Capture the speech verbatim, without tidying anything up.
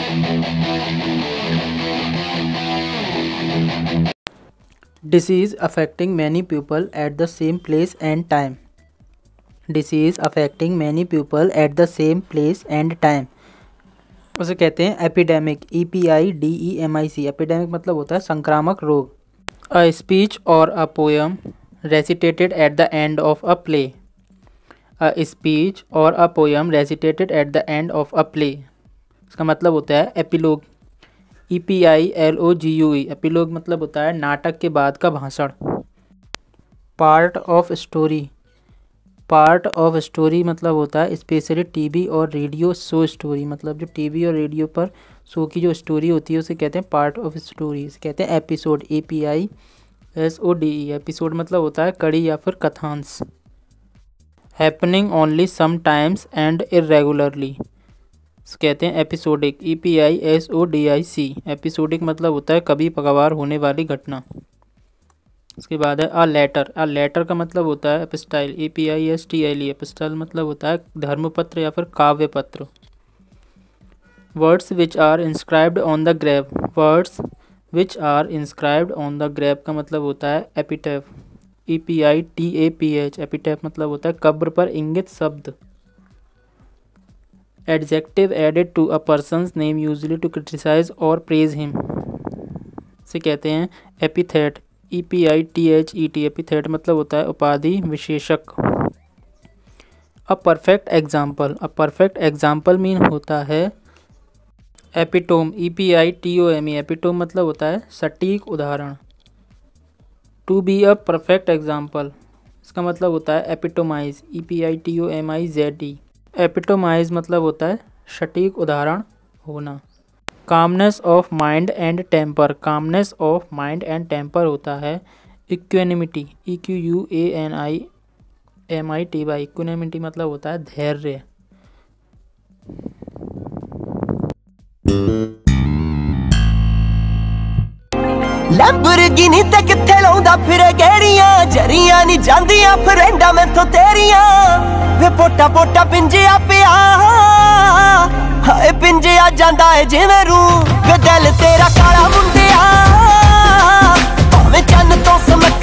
Disease affecting many people at the same place and time. Disease affecting many people at the same place and time. उसे कहते हैं epidemic. E P I D E M I C. Epidemic मतलब होता है संक्रामक रोग. A speech or a poem recitated at the end of a play. A speech or a poem recitated at the end of a play. इसका मतलब होता है epilogue. E P I L O G U E. Epilogue मतलब होता है नाटक के बाद का भाषण. Part of story. Part of story मतलब होता है स्पेशली टीवी और रेडियो शो स्टोरी. मतलब जो टीवी और रेडियो पर शो की जो स्टोरी होती है उसे कहते हैं पार्ट ऑफ स्टोरी. इसे कहते हैं episode. A P I S O D E. Episode मतलब होता है कड़ी या फिर कथांश. Happening only sometimes and irregularly. कहते हैं episodic. E P I S O D I C. Episodic मतलब होता है कभी कभार होने वाली घटना. उसके बाद है अ लेटर. अ लेटर का मतलब होता है epistle. E P I S T L E. Epistle मतलब होता है धर्मपत्र या फिर काव्य पत्र. Words which are inscribed on the grave. Words which are inscribed on the grave का मतलब होता है epitaph. E P I T A P H. Epitaph मतलब होता है कब्र पर इंगित शब्द. Adjective added to a person's name usually to criticise और प्रेज हिम से कहते हैं epithet. E P I T H E T. Epithet मतलब होता है उपाधि विशेषक. A perfect example. A perfect example mean होता है epitome. E P I T O M E. Epitome मतलब होता है सटीक उदाहरण. To be a perfect example इसका मतलब होता है epitomise. E P I T O M I Z E. Epitomise मतलब होता है सटीक उदाहरण होना. Calmness of mind and temper. Calmness of mind and temper होता है equanimity. E Q U A N I M I T Y. Equanimity मतलब होता है धैर्य. लैम्बोर्गिनी ते किथे लाउंदा फिरे गेड़ियां जरियां नी जांदियां फ्रेंडा मैथों तेरियां वे पोटा पोटा पिंजिया पिया हाय पिंजिया जांदा है जिवें रूह वे दिल तेरा काला मुंडिया भावें चन्न तो समझ